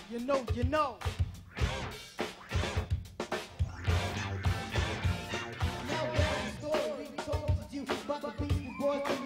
You know, you know. Now that's the story we told you about the Beastie Boys.